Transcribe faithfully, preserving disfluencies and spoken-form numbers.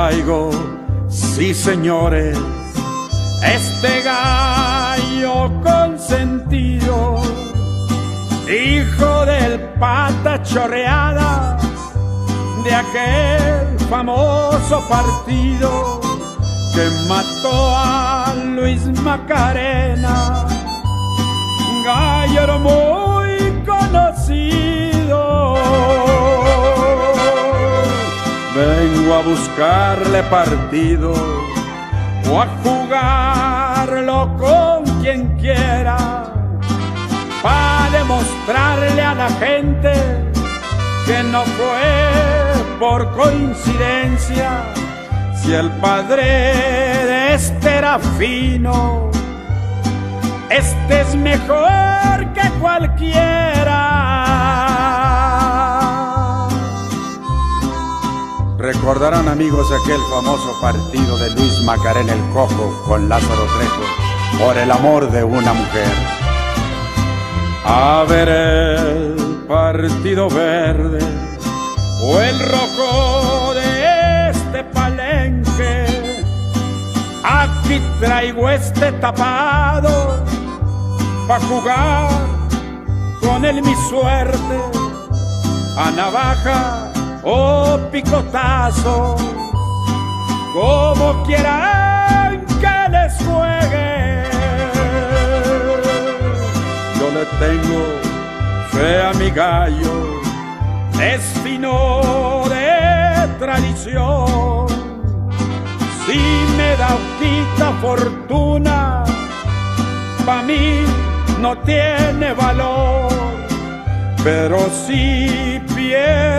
traigo, sí señores, este gallo consentido, hijo del pata chorreada de aquel famoso partido que mató a Luis Macarena, gallo muy conocido. Vengo a buscarle partido o a jugarlo con quien quiera, para demostrarle a la gente que no fue por coincidencia. Si el padre de este era fino, este es mejor que cualquiera. Recordarán, amigos, aquel famoso partido de Luis Macarena el Cojo con Lázaro Trejo por el amor de una mujer. A ver el partido verde o el rojo de este palenque, aquí traigo este tapado pa' jugar con él mi suerte, a navaja o picotazo, como quieran que les juegue. Yo le tengo fe a mi gallo, es fino de tradición. Si me da o quita fortuna, pa' mí no tiene valor, pero si pierde